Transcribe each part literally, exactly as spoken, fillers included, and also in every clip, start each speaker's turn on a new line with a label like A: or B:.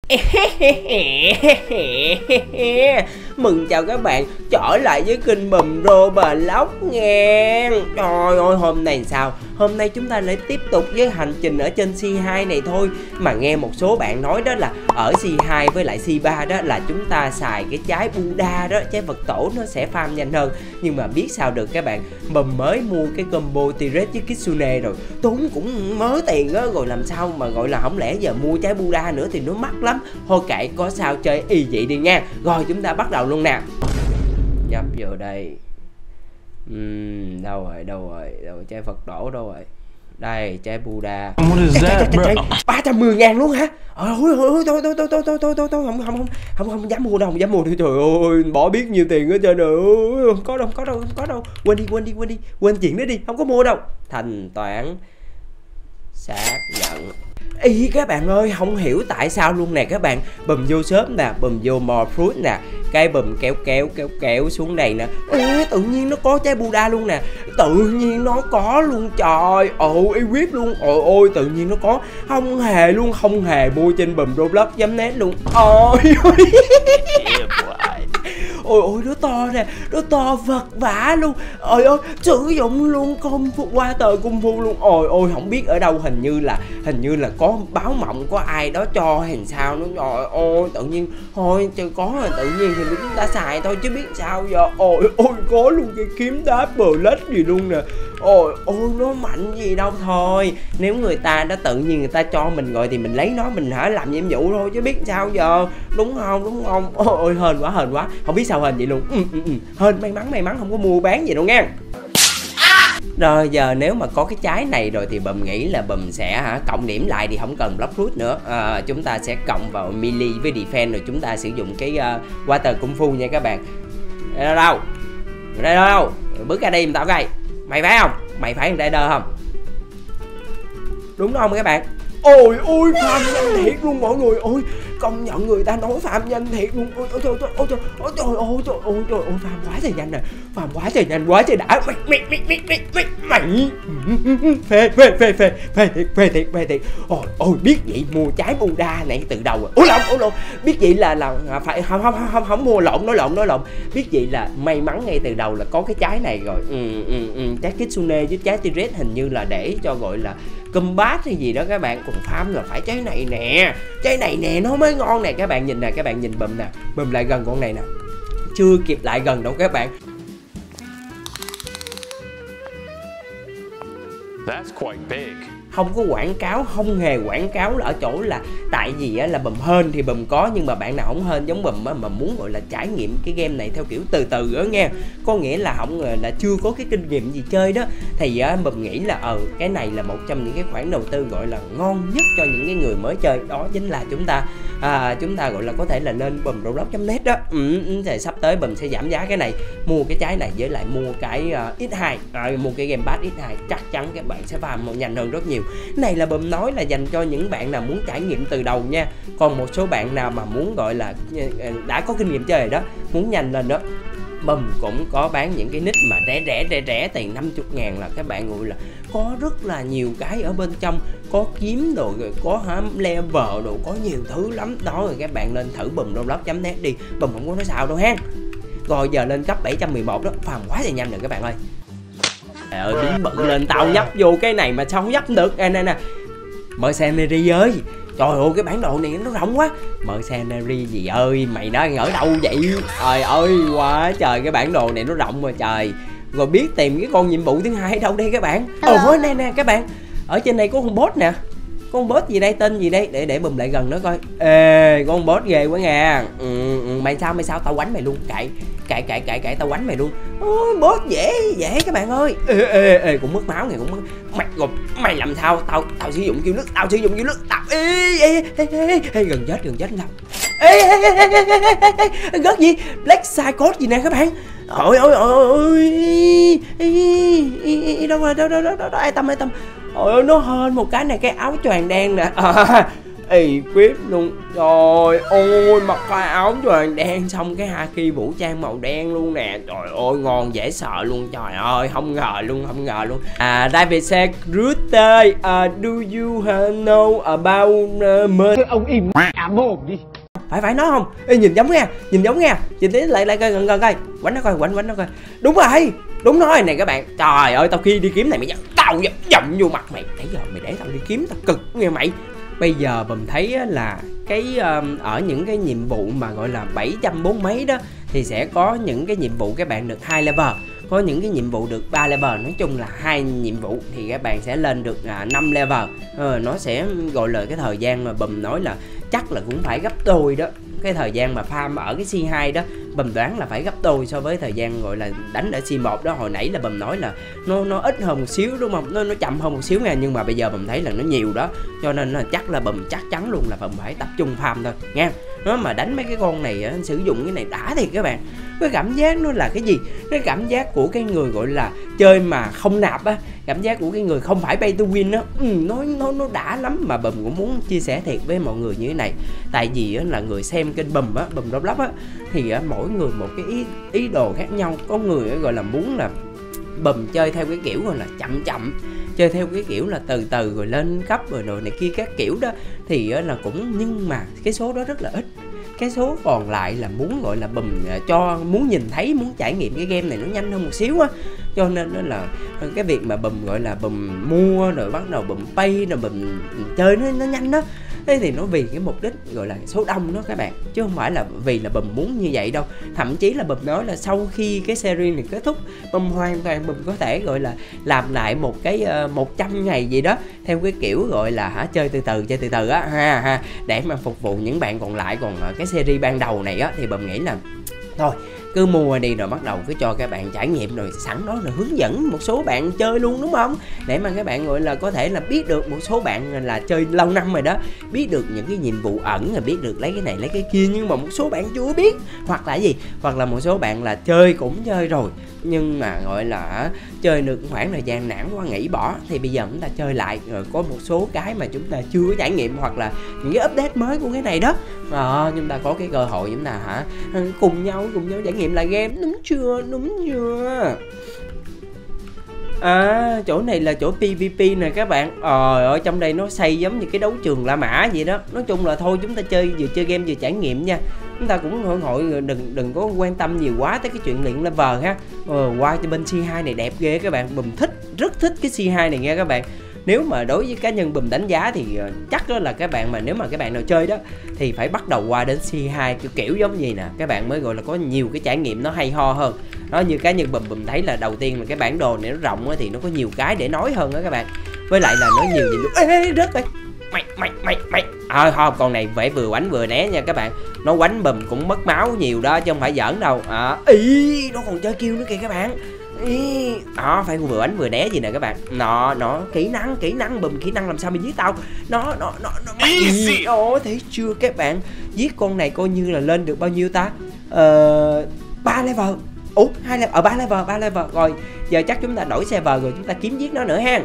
A: Mừng chào các bạn trở lại với kênh Bùm Roblox nha. Trời ơi, hôm nay sao? Hôm nay chúng ta lại tiếp tục với hành trình ở trên xê hai này thôi. Mà nghe một số bạn nói đó là ở xê hai với lại xê ba đó là chúng ta xài cái trái Buddha đó, trái vật tổ nó sẽ farm nhanh hơn. Nhưng mà biết sao được các bạn, Bùm mới mua cái combo T-Rex với Kitsune rồi, tốn cũng mớ tiền á, rồi làm sao mà gọi là không lẽ giờ mua trái Buddha nữa thì nó mắc lắm. Thôi kệ, có sao chơi y vậy đi nha. Rồi chúng ta bắt đầu luôn nè. Nhập vô đây. uhm, Đâu rồi, đâu rồi, đâu rồi, trái Phật tổ đâu rồi. Đây, trái Buddha. ba trăm mười ngàn luôn hả? Ôi ôi thôi thôi thôi thôi thôi thôi thôi thôi không không không không không dám mua đâu, không dám mua. Trời ơi, bỏ biết nhiều tiền hết trơn rồi. Có đâu, có đâu, không có đâu. Quên đi, quên đi, quên đi. Quên chuyện đó đi, không có mua đâu. Thanh toán xác nhận. Ý các bạn ơi, không hiểu tại sao luôn nè các bạn. Bùm vô shop nè, bùm vô More Fruit nè, cái bùm kéo kéo kéo kéo xuống đây nè. Ê, tự nhiên nó có trái Buddha luôn nè. Tự nhiên nó có luôn, trời ơi, y quyết luôn. Ôi ôi, tự nhiên nó có. Không hề luôn, không hề mua trên bùm Roblox chấm net luôn. Ôi ôi ôi ôi, nó to nè, nó to vật vã luôn. Ôi ôi, sử dụng luôn công phu qua tờ cung phu luôn. Ôi ôi, không biết ở đâu, hình như là hình như là có báo mộng, có ai đó cho hình sao nó. Trời ôi, tự nhiên thôi trời, có là tự nhiên thì chúng ta xài thôi chứ biết sao giờ. Ôi ôi, có luôn cái kiếm đá Blaze gì luôn nè. Ôi ôi, nó mạnh gì đâu. Thôi nếu người ta đã tự nhiên người ta cho mình rồi thì mình lấy nó, mình hả làm nhiệm vụ thôi chứ biết sao giờ, đúng không, đúng không? Ôi ôi, hên quá, hên quá, không biết sao hên vậy luôn. ừ, ừ, ừ. Hên, may mắn, may mắn không có mua bán gì đâu nha. Rồi giờ nếu mà có cái trái này rồi thì Bùm nghĩ là Bùm sẽ hả cộng điểm lại thì không cần Block Fruit nữa. à, Chúng ta sẽ cộng vào melee với defense, rồi chúng ta sử dụng cái uh, water kung fu nha các bạn. Đây đâu đâu, đây đâu đâu, bước ra đây mình tao coi. Mày phải không? Mày phải thằng Raider không? Đúng không các bạn? Ôi ôi, farm nhanh thiệt luôn mọi người. Ôi, công nhận người ta nói farm nhanh thiệt luôn. Ôi ôi trời ôi trời ôi trời ôi trời ôi trời ôi, farm quá trời nhanh nè, farm quá trời nhanh, quá trời đã. Mày mày mày mày mày mày mày phê phê phê phê phê thiệt, phê thiệt, phê thiệt. Ôi ôi, biết vậy mua trái Buddha này từ đầu rồi. Ôi lộn, ôi lộn, biết vậy là là phải không không không không mua lộn, nói lộn nói lộn. Biết vậy là may mắn ngay từ đầu là có cái trái này rồi. ừ, ừ, ừ. Trái Kitsune với trái T-Rex hình như là để cho gọi là combat hay gì đó các bạn. Còn farm là phải trái này nè, trái này nè nó mới ngon nè. Các bạn nhìn nè, các bạn nhìn Bùm nè, Bùm lại gần con này nè, chưa kịp lại gần đâu các bạn.
B: That's quite big.
A: Không có quảng cáo, không hề quảng cáo là ở chỗ là tại vì á, là Bùm hên thì Bùm có, nhưng mà bạn nào không hên giống Bùm á, mà muốn gọi là trải nghiệm cái game này theo kiểu từ từ đó nha, có nghĩa là không là chưa có cái kinh nghiệm gì chơi đó, thì á, Bùm nghĩ là ờ cái này là một trong những cái khoản đầu tư gọi là ngon nhất cho những cái người mới chơi. Đó chính là chúng ta à, chúng ta gọi là có thể là lên bùm roblox chấm net đó. ừ, thì sắp tới Bùm sẽ giảm giá cái này, mua cái trái này với lại mua cái uh, ích hai, à, mua cái game pass ích hai, chắc chắn các bạn sẽ farm nhanh hơn rất nhiều. Này là Bùm nói là dành cho những bạn nào muốn trải nghiệm từ đầu nha. Còn một số bạn nào mà muốn gọi là đã có kinh nghiệm chơi rồi đó, muốn nhanh lên đó, Bùm cũng có bán những cái nick mà rẻ rẻ rẻ rẻ tiền năm mươi ngàn, là các bạn gọi là có rất là nhiều cái ở bên trong, có kiếm đồ rồi có hả level đồ, có nhiều thứ lắm đó. Rồi các bạn lên thử bùm roblox chấm net đi, Bùm không có nói sao đâu ha. Rồi giờ lên cấp bảy trăm mười một đó, farm quá là nhanh rồi các bạn ơi. Trời ơi, biến bự lên, tao nhấp vô cái này mà sao không nhấp được. Nè nè nè, Mercenary ơi, trời ơi cái bản đồ này nó rộng quá. Mercenary gì ơi, mày đang ở đâu vậy? Trời ơi quá trời, cái bản đồ này nó rộng mà trời. Rồi biết tìm cái con nhiệm vụ thứ hai ở đâu đây các bạn? Ồ nè nè các bạn, ở trên đây có con boss nè. Con boss gì đây, tên gì đây, để để Bùm lại gần nó coi. Ê, con boss ghê quá nha. ừ, ừ, Mày sao mày sao tao quánh mày luôn, cãi cãi cãi cãi cãi tao quánh mày luôn. Ôi, boss dễ dễ các bạn ơi. Ê ê ê, cũng mất máu này, cũng mất. Mày rồi mày làm sao? Tao tao sử dụng kiêu nước, tao sử dụng kiêu nước, tao ê ê ê ê, ê gần chết gần chết đâu. Ê ê ê ê ê ê, gớt gì? Black Psychot gì nè các bạn. Ôi ôi ôi, đâu rồi, đâu đâu đâu đâu, ai tâm ai tâm. Ôi ơi, nó hên một cái này, cái áo choàng đen nè. À, y quyết luôn. Trời ơi, mặc cái áo choàng đen xong cái haki vũ trang màu đen luôn nè. Trời ơi, ngon dễ sợ luôn. Trời ơi, không ngờ luôn, không ngờ luôn. À, David said, Rutte, uh, do you know about uh, me?
B: Ông im ảm mồm đi.
A: Phải phải nói không? Ê, nhìn giống nghe, nhìn giống nghe. Nhìn tí lại lại coi gần gần coi. Quánh nó coi, quánh quánh nó coi. Đúng rồi, đúng rồi này các bạn. Trời ơi, tao khi đi kiếm này mày tao dậm vô mặt mày. Nãy giờ mày để tao đi kiếm tao cực nghe mày. Bây giờ mình thấy là cái um, ở những cái nhiệm vụ mà gọi là bảy trăm bốn mấy đó thì sẽ có những cái nhiệm vụ các bạn được hai level, có những cái nhiệm vụ được ba level, nói chung là hai nhiệm vụ thì các bạn sẽ lên được à, năm level. Ờ, nó sẽ gọi là cái thời gian mà Bùm nói là chắc là cũng phải gấp đôi đó. Cái thời gian mà farm ở cái xê hai đó Bùm đoán là phải gấp đôi so với thời gian gọi là đánh ở xê một đó. Hồi nãy là Bùm nói là nó nó ít hơn một xíu đúng không, nó nó chậm hơn một xíu nha, nhưng mà bây giờ Bùm thấy là nó nhiều đó, cho nên là chắc là Bùm chắc chắn luôn là Bùm phải tập trung farm thôi nha. Nó mà đánh mấy cái con này á, sử dụng cái này đã thì các bạn, cái cảm giác nó là cái gì, cái cảm giác của cái người gọi là chơi mà không nạp á, cảm giác của cái người không phải pay to win á, ừ, nó nó nó đã lắm. Mà Bùm cũng muốn chia sẻ thiệt với mọi người như thế này, tại vì á, là người xem kênh Bùm á, Bùm Roblox á, thì á, mỗi người một cái ý ý đồ khác nhau. Có người á, gọi là muốn là Bùm chơi theo cái kiểu gọi là chậm chậm, chơi theo cái kiểu là từ từ rồi lên cấp rồi rồi này kia các kiểu đó, thì á, là cũng, nhưng mà cái số đó rất là ít. Cái số còn lại là muốn gọi là Bùm cho muốn nhìn thấy, muốn trải nghiệm cái game này nó nhanh hơn một xíu á, cho nên đó là cái việc mà Bùm gọi là Bùm mua rồi bắt đầu Bùm pay rồi Bùm chơi nó nó nhanh đó. Thế thì nó vì cái mục đích gọi là số đông đó các bạn, chứ không phải là vì là Bùm muốn như vậy đâu. Thậm chí là Bùm nói là sau khi cái series này kết thúc, Bùm hoàn toàn Bùm có thể gọi là làm lại một cái uh, một trăm ngày gì đó theo cái kiểu gọi là hả chơi từ từ chơi từ từ á ha ha, để mà phục vụ những bạn còn lại. Còn uh, cái series ban đầu này á thì Bùm nghĩ là thôi cứ mua đi rồi bắt đầu cứ cho các bạn trải nghiệm, rồi sẵn đó rồi hướng dẫn một số bạn chơi luôn đúng không, để mà các bạn gọi là có thể là biết được, một số bạn là chơi lâu năm rồi đó, biết được những cái nhiệm vụ ẩn, rồi biết được lấy cái này lấy cái kia, nhưng mà một số bạn chưa biết, hoặc là gì, hoặc là một số bạn là chơi cũng chơi rồi nhưng mà gọi là chơi được khoảng thời gian nản quá nghỉ bỏ, thì bây giờ chúng ta chơi lại rồi có một số cái mà chúng ta chưa có trải nghiệm, hoặc là những cái update mới của cái này đó, à, chúng ta có cái cơ hội chúng ta hả cùng nhau cùng nhau trải nghiệm lại game, đúng chưa, đúng chưa. À, chỗ này là chỗ pê vê pê nè các bạn. Ờ, ở trong đây nó xây giống như cái đấu trường La Mã vậy đó. Nói chung là thôi chúng ta chơi vừa chơi game vừa trải nghiệm nha. Chúng ta cũng hội hội đừng đừng có quan tâm nhiều quá tới cái chuyện luyện level ha. Ờ, qua cho bên xê hai này đẹp ghê các bạn. Bùm thích, rất thích cái xê hai này nha các bạn. Nếu mà đối với cá nhân Bùm đánh giá thì chắc đó là các bạn mà nếu mà các bạn nào chơi đó thì phải bắt đầu qua đến xê hai kiểu, kiểu giống gì nè, các bạn mới gọi là có nhiều cái trải nghiệm nó hay ho hơn. Đó, như cá nhân Bùm Bùm thấy là đầu tiên là cái bản đồ này nó rộng thì nó có nhiều cái để nói hơn đó các bạn. Với lại là nó nhiều nhìn được. Ê, ê, rớt rồi. Mày mày mày mày. À thôi, con này phải vừa quánh vừa né nha các bạn. Nó quánh Bùm cũng mất máu nhiều đó chứ không phải giỡn đâu. À, ý, nó còn chơi kêu nữa kìa các bạn. Ý, đó phải vừa đánh vừa né gì nè các bạn. Nó nó kỹ năng kỹ năng Bùm kỹ năng làm sao mà giết tao. Nó nó nó nó easy. Ồ, thấy chưa các bạn, giết con này coi như là lên được bao nhiêu ta, ờ ba level. Ủa hai level, ở ba level ba level rồi. Giờ chắc chúng ta đổi server rồi chúng ta kiếm giết nó nữa ha.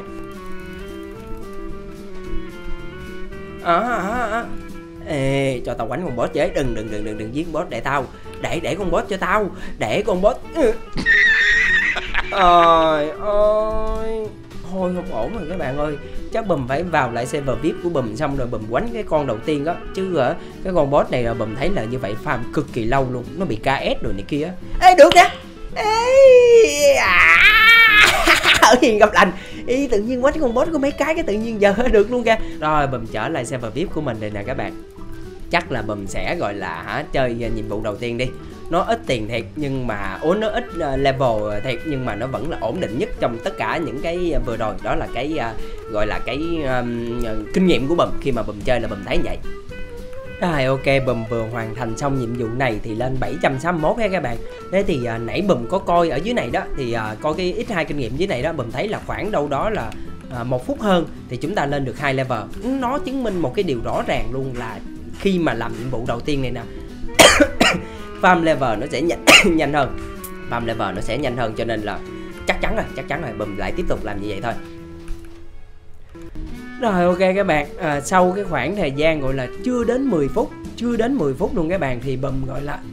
A: À, à, à. Ê, cho tao quánh con boss chế, đừng đừng đừng đừng đừng giết boss để tao, để để con boss cho tao, để con boss. Trời ơi, thôi không ổn rồi các bạn ơi, chắc Bùm phải vào lại server vê i pê của Bùm xong rồi Bùm quánh cái con đầu tiên đó, chứ hả cái con boss này là Bùm thấy là như vậy farm cực kỳ lâu luôn, nó bị ca ét rồi này kia. Ê được nè, ê à, ở hiền gặp lành. Ý, tự nhiên quánh con boss có mấy cái cái tự nhiên giờ được luôn kìa. Rồi Bùm trở lại server vê i pê của mình đây nè các bạn. Chắc là Bùm sẽ gọi là hả chơi nhiệm vụ đầu tiên đi. Nó ít tiền thiệt nhưng mà ố nó ít level thiệt nhưng mà nó vẫn là ổn định nhất trong tất cả những cái vừa rồi. Đó là cái uh, gọi là cái um, kinh nghiệm của Bùm khi mà Bùm chơi là Bùm thấy vậy. Rồi ok, Bùm vừa hoàn thành xong nhiệm vụ này thì lên bảy trăm sáu mươi mốt ha các bạn. Thế thì uh, nãy Bùm có coi ở dưới này đó, thì uh, coi cái ích hai kinh nghiệm dưới này đó, Bùm thấy là khoảng đâu đó là uh, một phút hơn thì chúng ta lên được hai level. Nó chứng minh một cái điều rõ ràng luôn là khi mà làm nhiệm vụ đầu tiên này nè farm level nó sẽ nhanh nhanh hơn, farm level nó sẽ nhanh hơn, cho nên là chắc chắn rồi, chắc chắn rồi Bùm lại tiếp tục làm như vậy thôi. Rồi ok các bạn, à, sau cái khoảng thời gian gọi là chưa đến mười phút, chưa đến mười phút luôn các bạn, thì bùm gọi là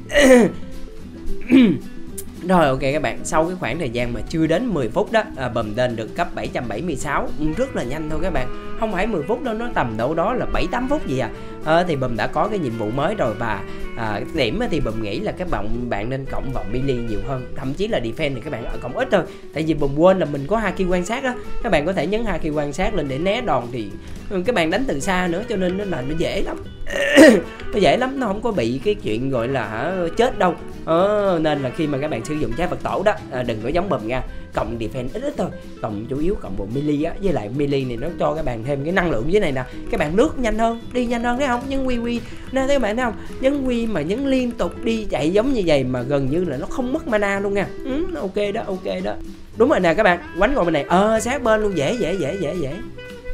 A: rồi ok các bạn, sau cái khoảng thời gian mà chưa đến mười phút đó, à, bùm lên được cấp bảy trăm bảy mươi sáu, rất là nhanh thôi các bạn, không phải mười phút đâu, nó tầm đâu đó là bảy tám phút gì à. à thì bùm đã có cái nhiệm vụ mới rồi, và à, điểm thì bùm nghĩ là các bạn bạn nên cộng vào melee nhiều hơn, thậm chí là defense thì các bạn ở cộng ít thôi, tại vì bùm quên là mình có haki quan sát á, các bạn có thể nhấn haki quan sát lên để né đòn, thì các bạn đánh từ xa nữa, cho nên nó là nó dễ lắm nó dễ lắm, nó không có bị cái chuyện gọi là hả, chết đâu. Ờ, nên là khi mà các bạn sử dụng trái vật tổ đó, à, đừng có giống bùm nha, cộng defense ít ít thôi, cộng chủ yếu cộng bộ melee á, với lại melee này nó cho các bạn thêm cái năng lượng dưới này nè, các bạn lướt nhanh hơn, đi nhanh hơn, thấy không, nhấn quy quy nên thấy các bạn thấy không, nhấn quy mà nhấn liên tục đi chạy giống như vậy mà gần như là nó không mất mana luôn nha. Ừ, ok đó, ok đó, đúng rồi nè các bạn, quánh con bên này, ờ sát bên luôn, dễ dễ dễ dễ dễ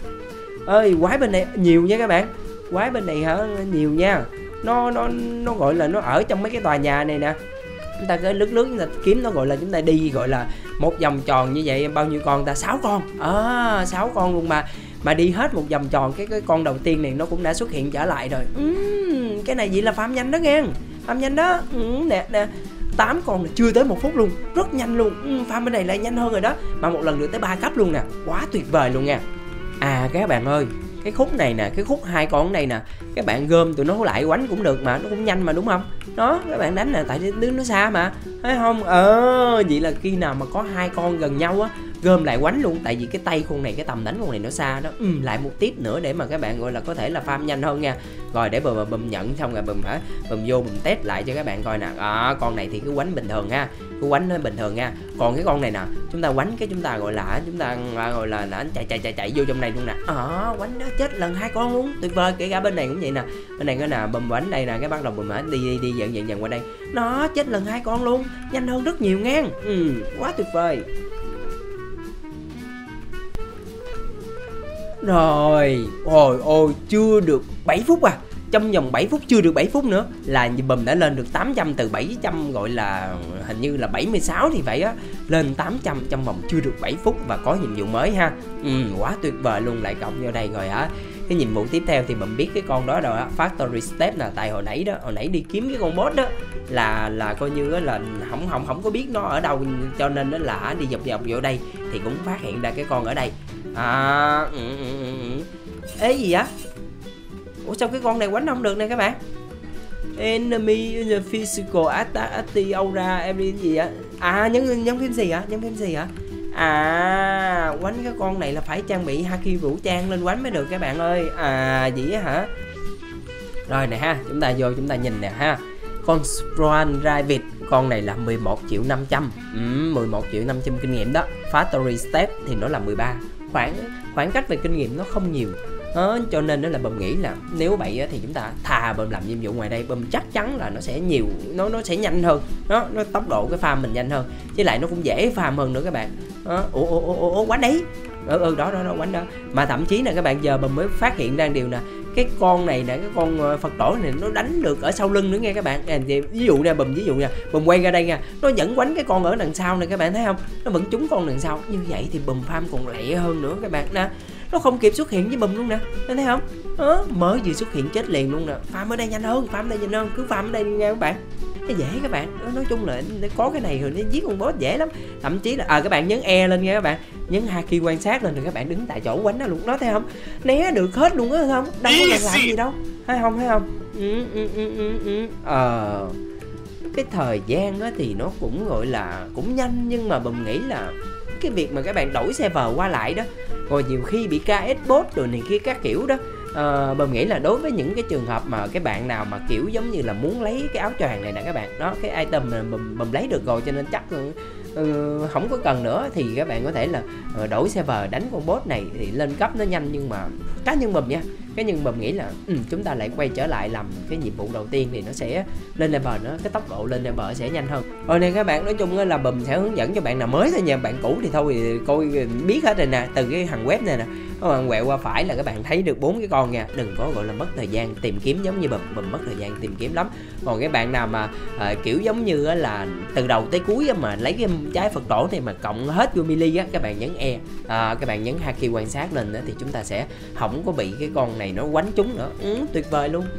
A: ơi, quái bên này nhiều nha các bạn, quái bên này hả, nhiều nha, nó nó nó gọi là nó ở trong mấy cái tòa nhà này nè, chúng ta cứ lướt lướt chúng ta kiếm nó, gọi là chúng ta đi gọi là một vòng tròn như vậy, bao nhiêu con ta, sáu con, ờ sáu con luôn, mà mà đi hết một vòng tròn cái cái con đầu tiên này nó cũng đã xuất hiện trở lại rồi. uhm, cái này vậy là farm nhanh đó nghe, farm nhanh đó. uhm, nè nè tám con là chưa tới một phút luôn, rất nhanh luôn. uhm, farm bên này lại nhanh hơn rồi đó, mà một lần được tới ba cấp luôn nè, quá tuyệt vời luôn nha. À các bạn ơi, cái khúc này nè, cái khúc hai con này nè, các bạn gom tụi nó lại quánh cũng được mà, nó cũng nhanh mà đúng không? Đó, các bạn đánh nè, tại đứng nó xa mà, thấy không? Ờ, vậy là khi nào mà có hai con gần nhau á, gom lại quánh luôn, tại vì cái tay con này, cái tầm đánh con này nó xa đó. Ừ, lại một tiếp nữa để mà các bạn gọi là có thể là farm nhanh hơn nha. Rồi để bùm bùm nhận xong rồi bùm hả, bùm vô bùm test lại cho các bạn coi nè. À, con này thì cứ quánh bình thường ha, cứ quánh nó bình thường nha. Còn cái con này nè, chúng ta quánh cái chúng ta gọi là chúng ta gọi là là chạy chạy chạy chạy vô trong này luôn nè. Ờ, quánh đó chết lần hai con luôn, tuyệt vời. Kể cả bên này cũng vậy nè, bên này cái nè bùm quánh đây nè, cái bắt đầu bùm hả đi đi đi dần dần dần qua đây, nó chết lần hai con luôn, nhanh hơn rất nhiều ngang. Ừ, quá tuyệt vời. Rồi, ôi ôi, chưa được bảy phút à. Trong vòng bảy phút, chưa được bảy phút nữa là bùm đã lên được tám trăm, từ bảy trăm gọi là hình như là bảy mươi sáu thì phải á, lên tám trăm trong vòng chưa được bảy phút và có nhiệm vụ mới ha. Ừ, quá tuyệt vời luôn, lại cộng vô đây rồi hả. Cái nhiệm vụ tiếp theo thì bùm biết cái con đó rồi á, Factory Step nè, tại hồi nãy đó, hồi nãy đi kiếm cái con boss đó là là coi như là không không không có biết nó ở đâu, cho nên đó là đi dọc dọc vô đây thì cũng phát hiện ra cái con ở đây. À, ừ, ừ, ừ. Ê gì vậy? Ủa sao cái con này quánh không được nè các bạn? Enemy in the physical attack ati aura em đi gì á? À nhấn nhấn phím gì hả? Nhấn phím gì hả? À quánh cái con này là phải trang bị haki vũ trang lên quánh mới được các bạn ơi. À vậy á hả? Rồi nè ha, chúng ta vô chúng ta nhìn nè ha. Con Swan Rabbit, con này là mười một triệu năm trăm. Ừ, mười một triệu năm trăm kinh nghiệm đó. Factory Step thì nó là mười ba. Khoảng khoảng cách về kinh nghiệm nó không nhiều. Đó, cho nên đó là bùm nghĩ là nếu vậy á, thì chúng ta thà bùm làm nhiệm vụ ngoài đây, bùm chắc chắn là nó sẽ nhiều, nó nó sẽ nhanh hơn, nó nó tốc độ cái farm mình nhanh hơn, với lại nó cũng dễ farm hơn nữa các bạn. Đó, ủa ủa ủa ủa quánh đấy, ừ, ừ đó đó đó quánh đó, mà thậm chí là các bạn giờ bùm mới phát hiện ra điều nè, cái con này nè, cái con Phật tổ này nó đánh được ở sau lưng nữa nghe các bạn. À, ví dụ nha, bùm ví dụ nha, bùm quay ra đây nha, nó vẫn quánh cái con ở đằng sau này các bạn thấy không, nó vẫn trúng con đằng sau, như vậy thì bùm farm còn lẹ hơn nữa các bạn nè. Nó không kịp xuất hiện với bùm luôn nè, thấy không? Đó, mới vừa xuất hiện chết liền luôn nè. Farm ở đây nhanh hơn, farm ở đây nhanh hơn, cứ farm ở đây nha các bạn. Nó dễ các bạn. Nói chung là để có cái này rồi nó giết con boss dễ lắm. Thậm chí là à các bạn nhấn E lên nha các bạn, nhấn haki quan sát lên rồi các bạn đứng tại chỗ quánh nó luôn, đó thấy không? Né được hết luôn á, không? Đâu có cần làm gì đâu, thấy không? Thấy không? Ừ, ừ, ừ, ừ, ừ. Ờ, cái thời gian á thì nó cũng gọi là cũng nhanh, nhưng mà bùm nghĩ là cái việc mà các bạn đổi server qua lại đó, rồi nhiều khi bị ca ét bot rồi này kia các kiểu đó, à, bùm nghĩ là đối với những cái trường hợp mà cái bạn nào mà kiểu giống như là muốn lấy cái áo choàng này nè các bạn, đó cái item mà bùm, bùm lấy được rồi cho nên chắc uh, không có cần nữa, thì các bạn có thể là uh, đổi server đánh con boss này thì lên cấp nó nhanh. Nhưng mà cá nhân bùm nha, cái nhân bùm nghĩ là um, chúng ta lại quay trở lại làm cái nhiệm vụ đầu tiên thì nó sẽ lên level, nó cái tốc độ lên level sẽ nhanh hơn. Rồi này các bạn, nói chung là bùm sẽ hướng dẫn cho bạn nào mới thôi nha, bạn cũ thì thôi thì coi biết hết rồi nè, từ cái thằng web này nè, các bạn quẹo qua phải là các bạn thấy được bốn cái con nha. Đừng có gọi là mất thời gian tìm kiếm giống như bùm bùm mất thời gian tìm kiếm lắm. Còn cái bạn nào mà à, kiểu giống như á, là từ đầu tới cuối á, mà lấy cái trái Phật tổ này mà cộng hết vô mili á, các bạn nhấn E, à, các bạn nhấn Haki quan sát lên á, thì chúng ta sẽ không có bị cái con này nó quánh trúng nữa. Ừ, tuyệt vời luôn.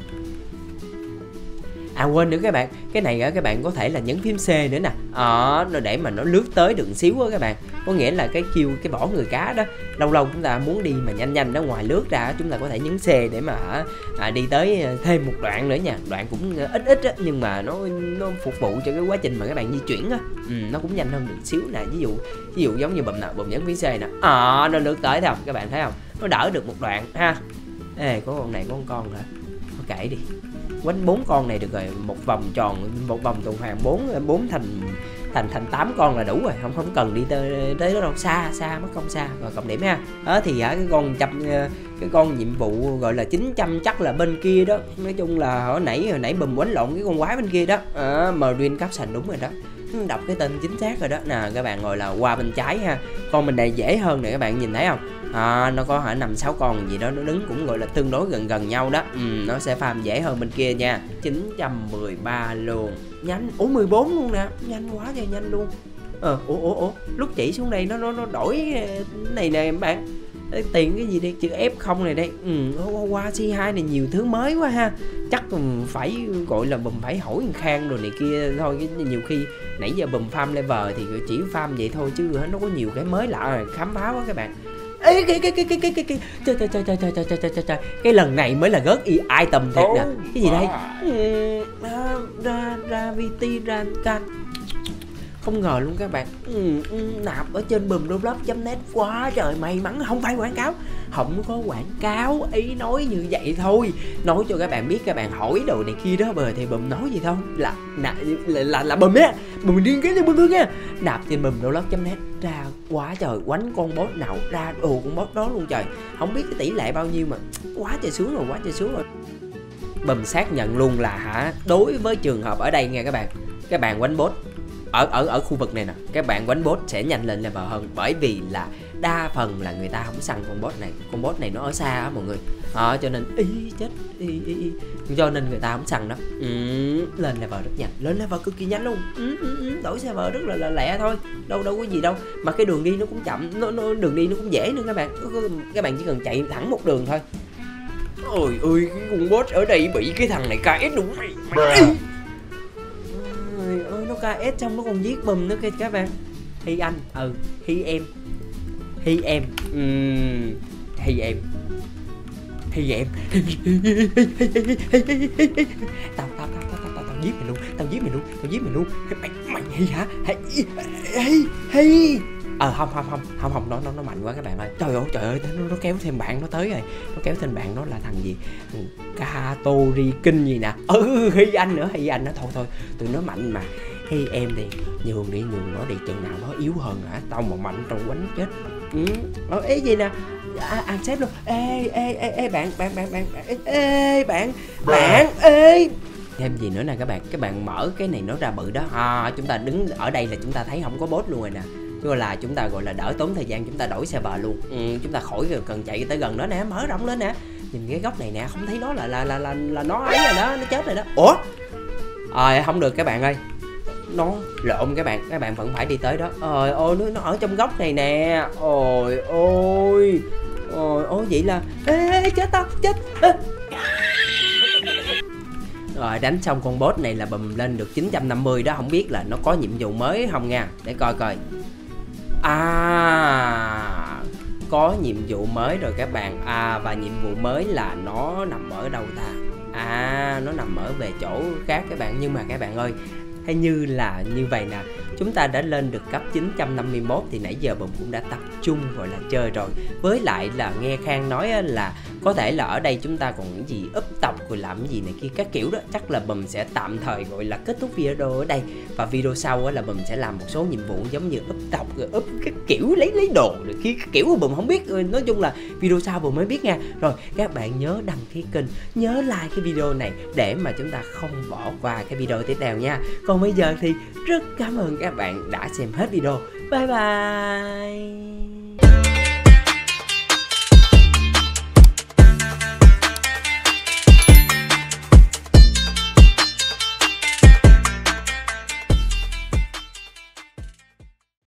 A: À quên nữa các bạn, cái này á các bạn có thể là nhấn phím C nữa nè, à, để mà nó lướt tới được xíu á các bạn. Có nghĩa là cái kêu cái vỏ người cá đó, lâu lâu chúng ta muốn đi mà nhanh nhanh đó, ngoài lướt ra chúng ta có thể nhấn C để mà à, đi tới thêm một đoạn nữa nha. Đoạn cũng ít ít á, nhưng mà nó nó phục vụ cho cái quá trình mà các bạn di chuyển á, ừ, nó cũng nhanh hơn được xíu nè. Ví dụ ví dụ giống như bùm nào bùm nhấn phím C nè, à, nó lướt tới thấy không các bạn, thấy không, nó đỡ được một đoạn ha. Ê, có con này có con con hả, có kể đi, quánh bốn con này được rồi, một vòng tròn, một vòng tuần hoàn bốn bốn thành thành thành tám con là đủ rồi, không không cần đi tới tới đó đâu, xa xa mất công xa. Rồi cộng điểm ha. Đó thì hả, cái con trăm cái con nhiệm vụ gọi là chín trăm chắc là bên kia đó. Nói chung là hồi nãy hồi nãy bùm quánh lộn cái con quái bên kia đó. À, Marine Captain đúng rồi đó, đọc cái tên chính xác rồi đó nè. Các bạn gọi là qua bên trái ha, con bên này dễ hơn nè, các bạn nhìn thấy không, à, nó có hả năm sáu con gì đó, nó đứng cũng gọi là tương đối gần gần nhau đó. Ừ, nó sẽ farm dễ hơn bên kia nha. Chín trăm mười ba luôn, nhanh. Ủa mười bốn luôn nè, nhanh quá trời nhanh luôn. Ờ, ủa ủa ủa lúc chỉ xuống đây nó nó nó đổi này nè các bạn, tiền cái gì đây, chữ F không này đây. Ừ, qua xê hai này nhiều thứ mới quá ha, chắc phải gọi là bùm phải hỏi Khang rồi này kia thôi. Cái nhiều khi nãy giờ bùm farm level thì chỉ farm vậy thôi, chứ nó có nhiều cái mới lạ khám phá quá các bạn. Ê, cái cái cái cái cái cái cái trời trời trời trời trời trời trời trời trời, cái lần này mới là gớt item thiệt nè. Cái gì đây, ra ra vt ra can, không ngờ luôn các bạn. Ừ, ừ, nạp ở trên bùm roblox chấm net quá trời may mắn, không phải quảng cáo, không có quảng cáo, ý nói như vậy thôi, nói cho các bạn biết, các bạn hỏi đồ này kia đó bờ thì bùm nói gì thôi là là là là, là bùm á, bùm điên cái bùm thương nha. Nạp trên bùm roblox chấm net ra quá trời, quánh con boss nào ra đồ con boss đó luôn trời, không biết cái tỷ lệ bao nhiêu mà quá trời sướng rồi, quá trời sướng rồi. Bùm xác nhận luôn là hả, đối với trường hợp ở đây nha các bạn, các bạn quánh boss ở ở ở khu vực này nè, các bạn quánh boss sẽ nhanh lên level hơn, bởi vì là đa phần là người ta không săn con boss này, con boss này nó ở xa á mọi người, à, cho nên ý chết ý, ý, ý. cho nên người ta không săn đó. Ừ, lên level rất nhanh, lên level cực kỳ nhanh luôn. Ừ, ừ, ừ, đổi server rất là, là lẹ thôi, đâu đâu có gì đâu, mà cái đường đi nó cũng chậm, nó, nó đường đi nó cũng dễ nữa các bạn, các bạn chỉ cần chạy thẳng một đường thôi. Ôi ơi, cái con boss ở đây bị cái thằng này ca ét đúng mày, mày. Ôi ơi, nó ca ét xong nó còn giết bùm nữa kìa các bạn. Hi anh, ừ, hi em, hi em, uhm, hi em, hi em, tao tao tao tao tao tao giết mày luôn, tao giết mày luôn, tao giết mày luôn, mày mày hi hả, hi hi hi. Ờ không không không không không nó nó nó mạnh quá các bạn ơi. Trời ơi trời ơi, nó, nó kéo thêm bạn nó tới rồi, nó kéo thêm bạn nó là thằng gì, Katori Kinh gì nè. Ừ, hi anh nữa, hi anh nó thôi thôi, tụi nó mạnh mà. Hi em đi, nhường đi, nhường nó đi, chừng nào nó yếu hơn hả, tao mà mạnh tao quánh chết. Ừ, ờ, ê gì nè, à, ăn xếp luôn. Ê ê ê ê bạn bạn bạn bạn ê, ê bạn bạn ê. Thêm gì nữa nè các bạn, các bạn mở cái này nó ra bự đó, à, chúng ta đứng ở đây là chúng ta thấy không có boss luôn rồi nè, chứ là chúng ta gọi là đỡ tốn thời gian, chúng ta đổi server luôn. Ừ, chúng ta khỏi cần chạy tới gần đó nè, mở rộng lên nè, nhìn cái góc này nè, không thấy nó là là là là, là nó ấy rồi đó, nó chết rồi đó. Ủa, à, không được các bạn ơi, nó lộn các bạn, các bạn vẫn phải đi tới đó. Ôi ôi, nó, nó ở trong góc này nè. Ôi ôi ôi ôi, vậy là ê, chết tao chết. Ê. Rồi đánh xong con boss này là bùm lên được chín trăm năm mươi đó, không biết là nó có nhiệm vụ mới không nha, để coi coi. À, có nhiệm vụ mới rồi các bạn. À, và nhiệm vụ mới là nó nằm ở đâu ta? À, nó nằm ở về chỗ khác các bạn. Nhưng mà các bạn ơi, hay như là như vậy nè, chúng ta đã lên được cấp chín trăm năm mươi mốt thì nãy giờ bùm cũng đã tập trung gọi là chơi rồi. Với lại là nghe Khang nói là có thể là ở đây chúng ta còn những gì úp tộc rồi làm cái gì này kia các kiểu đó, chắc là bùm sẽ tạm thời gọi là kết thúc video ở đây, và video sau là bùm sẽ làm một số nhiệm vụ giống như úp tộc rồi úp cái kiểu lấy lấy đồ rồi kia kiểu của bùm không biết. Nói chung là video sau bùm mới biết nha. Rồi các bạn nhớ đăng ký kênh, nhớ like cái video này để mà chúng ta không bỏ qua cái video tiếp theo nha. Còn bây giờ thì rất cảm ơn các bạn đã xem hết video. Bye bye.